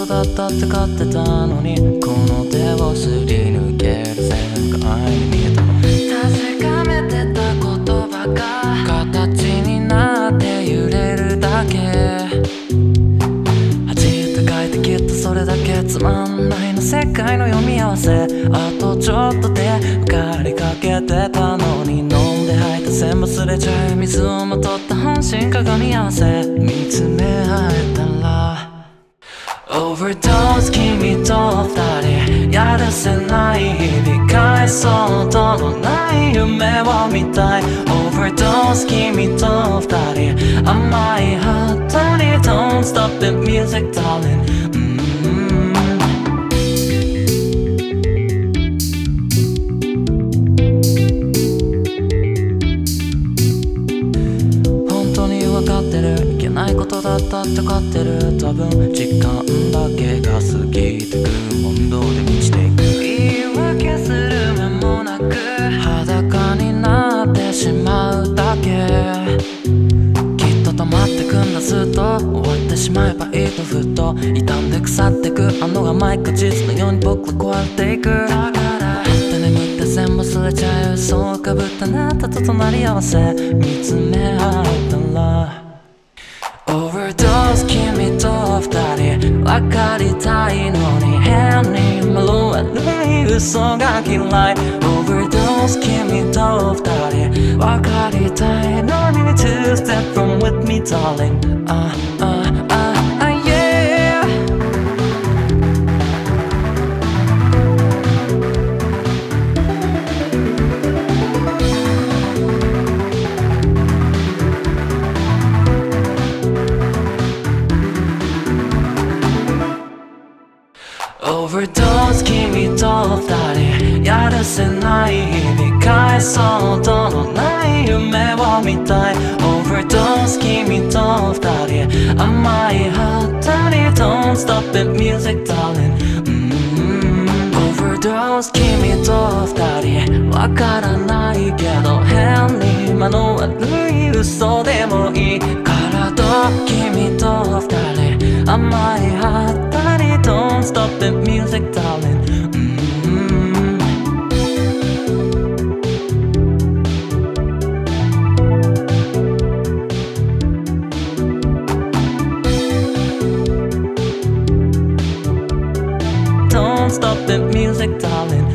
ことだったって勝ってたのに、この手をすり抜ける世界に見えたの。確かめてた言葉が形になって揺れるだけ。恥って書いてきっとそれだけ。つまんないの世界の読み合わせ。あとちょっとで受かりかけてたのに、飲んで吐いた線忘れちゃう。水をまとった半身鏡合わせ。見つめ合えたらOverdose 君と二人やるせない日々返そうとのない夢を見たい。 Overdose 君と二人甘いハートに Don't stop the music darling。本当に分かってる、いけないことだったって分かってる。多分時間だけが過ぎてく、問答で満ちていく。言い訳する間もなく裸になってしまうだけ。きっと止まってくんだ、ずっと終わってしまえばいいとふと傷んで腐ってく。あの甘い果実のように僕は壊れていく。だからって眠って全部忘れちゃう。そうかぶったあなたと隣り合わせ。見つめ合えたらOverdose 君と二人分かりたいのに変に丸悪い嘘が嫌い。 Overdose 君と二人分かりたいのに Two step from with me darling。 yeah。 Overdose 君と二人やるせない日々返そうとのない夢を見たい。 Overdose 君と二人甘いハートに Don't stop the music darling。 Overdose 君と二人わからないけど変に間の悪い嘘でもいいからと、君と二人甘いハートDon't stop the music darling。 Don't stop the music darling。